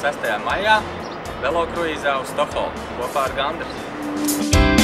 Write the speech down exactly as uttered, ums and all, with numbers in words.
sestajā maijā velokruīzā uz Stokholmu kopā ar Gandri.